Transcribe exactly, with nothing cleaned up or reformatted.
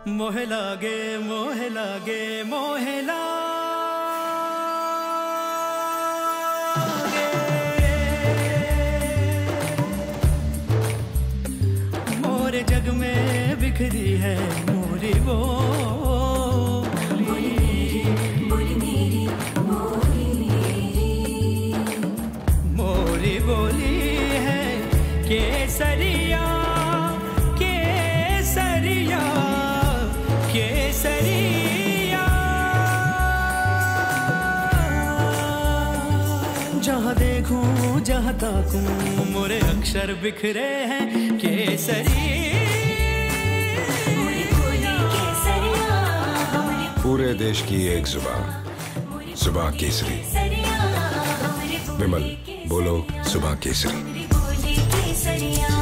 मोहे लागे मोहे लागे मोहे लागे मोरे जग में बिखरी है मोरी वो बोली है केसरिया केसरिया केसरिया। जहाँ देखूं जहाँ ताकूं मोरे अक्षर बिखरे हैं केसरिया। पूरे देश की एक जुबान, जुबान केसरी। विमल बोलो, जुबान केसरी।